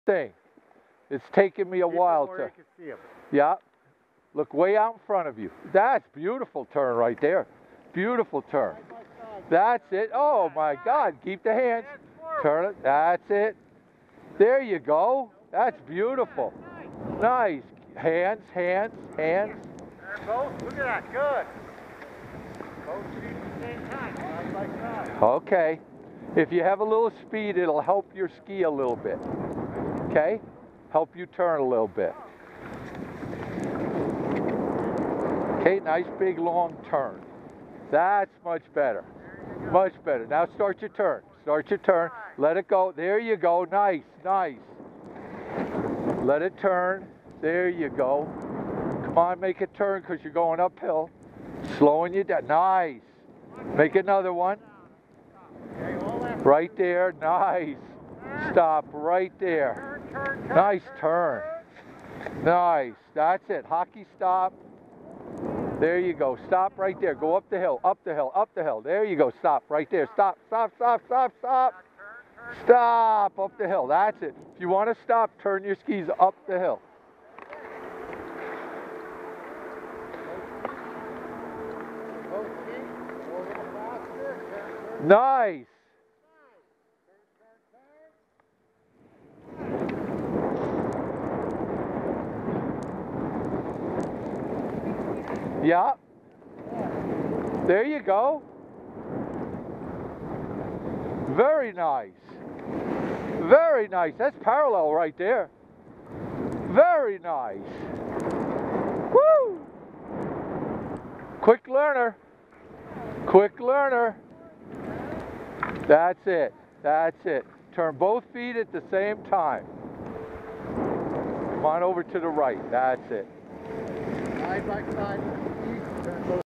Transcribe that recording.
thing. It's taken me a while to. You can see him. Yeah. Look way out in front of you. That's beautiful turn right there. Beautiful turn. That's it. Oh my God. Keep the hands. Turn it. That's it. There you go. That's beautiful. Nice. Hands, hands, hands. Both. Look at that. Good. Both feet at the same time. Side by side. Okay. If you have a little speed, it'll help your ski a little bit. Okay? Help you turn a little bit. Okay, nice big long turn. That's much better. Much better. Now start your turn. Start your turn. Let it go. There you go. Nice, nice. Let it turn. There you go. Come on, make it turn because you're going uphill. Slowing you down. Nice. Make another one. Right there. Nice. Stop right there. Nice turn. Nice. That's it. Hockey stop. There you go. Stop right there. Go up the hill, up the hill, up the hill. There you go. Stop right there. Stop, stop, stop, stop, stop. Stop up the hill. That's it. If you want to stop, turn your skis up the hill. Nice. Yeah. There you go. Very nice. Very nice. That's parallel right there. Very nice. Woo! Quick learner. Quick learner. That's it. That's it. Turn both feet at the same time. Come on over to the right. That's it. Side by side.